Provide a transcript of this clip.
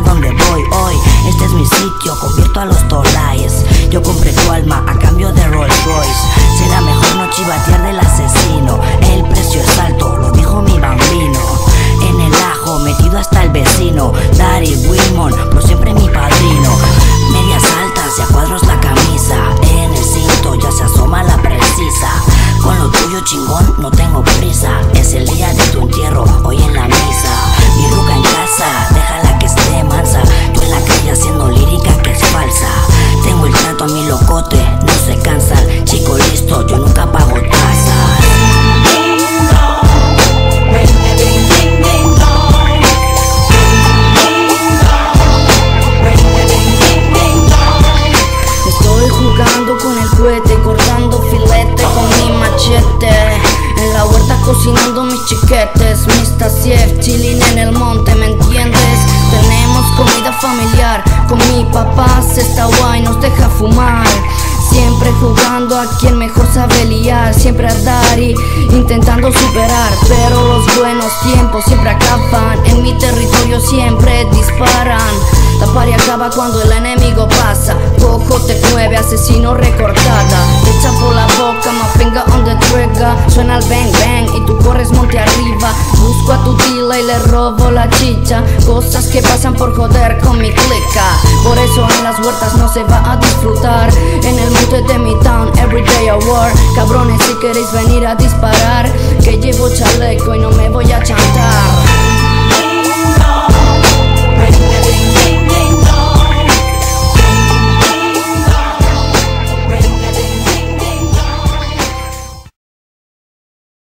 donde voy hoy. Este es mi sitio, convierto a los tolayes. Yo compré tu alma a cambio de Rolls Royce. Será mejor no chivatear del asesino. El precio es alto, lo dijo mi bambino. En el ajo, metido hasta el vecino. Daddy Wilmon, por siempre mi padrino. Medias altas y a cuadros la camisa. En el cinto ya se asoma la precisa. Con lo tuyo chingón no tengo prisa. Es el día de tu entierro, hoy en la misa. Mi ruca en casa, déjala que esté mansa. Yo en la calle haciendo lírica que es falsa. Tengo el trato a mi locote, no se cansan. Chico listo, yo nunca pago tasas. Estoy jugando con el cohete, cortando filete con mi machete. En la huerta cocinando mis chiquetes. Mr. Chef, chilling en el monte, ¿me entiendes? Tenemos comida familiar. Con mi papá se está guay, nos deja fumar. Siempre jugando a quien mejor sabe liar. Siempre a Daddy, intentando superar. Pero los buenos tiempos siempre acaban. En mi territorio siempre disparan. La party acaba cuando el enemigo pasa. Cojo te 9, asesino recortada. Echa por la boca, my finger on the trigger. Suena el bang bang y tú corres monte arriba. Busco a tu tila y le robo la chicha. Cosas que pasan por joder con mi clica. Por eso en las huertas no se va a disfrutar. En el monte de mi town, everyday a war. Cabrones, si queréis venir a disparar, que llevo chaleco y no me voy a chantar.